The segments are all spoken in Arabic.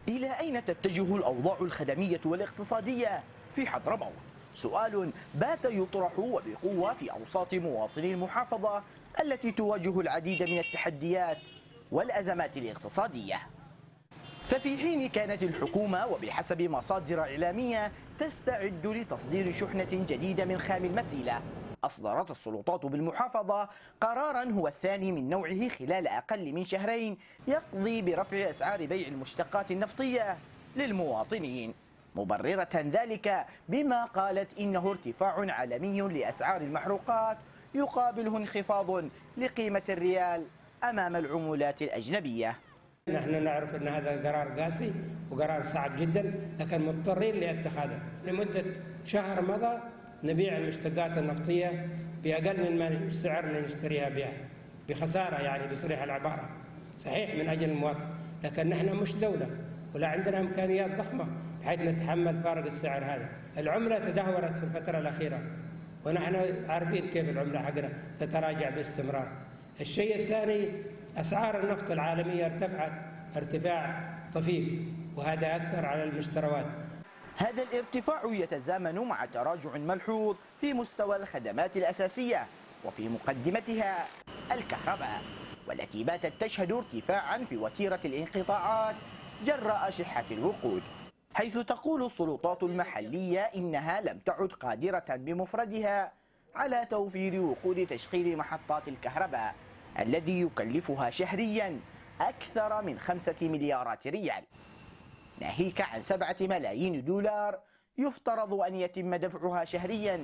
إلى أين تتجه الأوضاع الخدمية والاقتصادية في حضرموت؟ سؤال بات يطرح وبقوة في أوساط مواطني المحافظة التي تواجه العديد من التحديات والأزمات الاقتصادية. ففي حين كانت الحكومة وبحسب مصادر إعلامية تستعد لتصدير شحنة جديدة من خام المسيلة، أصدرت السلطات بالمحافظة قرارا هو الثاني من نوعه خلال أقل من شهرين يقضي برفع أسعار بيع المشتقات النفطية للمواطنين، مبررة ذلك بما قالت إنه ارتفاع عالمي لأسعار المحروقات يقابله انخفاض لقيمة الريال أمام العملات الأجنبية. نحن نعرف أن هذا قرار قاسي وقرار صعب جدا، لكن مضطرين لاتخاذه. لمدة شهر مضى نبيع المشتقات النفطية بأقل من ما السعر اللي نشتريها بها، بخسارة يعني بصريح العبارة، صحيح من أجل المواطن، لكن نحن مش دولة ولا عندنا إمكانيات ضخمة بحيث نتحمل فارق السعر هذا. العملة تدهورت في الفترة الأخيرة ونحن عارفين كيف العملة حقنا تتراجع باستمرار. الشيء الثاني، أسعار النفط العالمية ارتفعت ارتفاع طفيف وهذا أثر على المشتروات. هذا الارتفاع يتزامن مع تراجع ملحوظ في مستوى الخدمات الأساسية وفي مقدمتها الكهرباء، والتي باتت تشهد ارتفاعا في وتيرة الانقطاعات جراء شحة الوقود، حيث تقول السلطات المحلية إنها لم تعد قادرة بمفردها على توفير وقود تشغيل محطات الكهرباء الذي يكلفها شهريا أكثر من 5 مليارات ريال، ناهيك عن 7 ملايين دولار يفترض أن يتم دفعها شهريا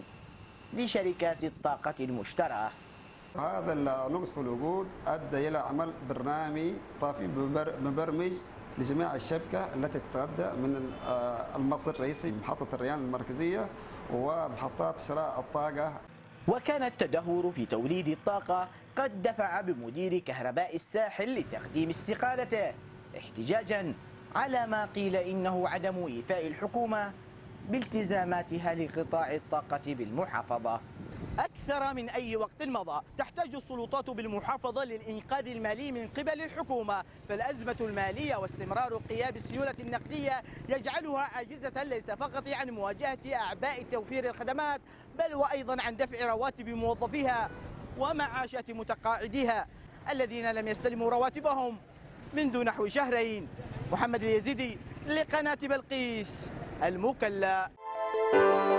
لشركات الطاقة المشتركة. هذا النقص في الوقود أدى إلى عمل برنامج طافي مبرمج لجميع الشبكة التي تتغذى من المصدر الرئيسي محطة الريان المركزية ومحطات شراء الطاقة. وكان التدهور في توليد الطاقة قد دفع بمدير كهرباء الساحل لتقديم استقالته احتجاجا على ما قيل إنه عدم إيفاء الحكومة بالتزاماتها لقطاع الطاقة بالمحافظة. أكثر من أي وقت مضى تحتاج السلطات بالمحافظة للإنقاذ المالي من قبل الحكومة، فالأزمة المالية واستمرار غياب السيولة النقدية يجعلها عاجزة ليس فقط عن مواجهة أعباء توفير الخدمات بل وأيضا عن دفع رواتب موظفيها ومعاشات متقاعديها الذين لم يستلموا رواتبهم منذ نحو شهرين. محمد اليزيدي لقناة بلقيس المكلا.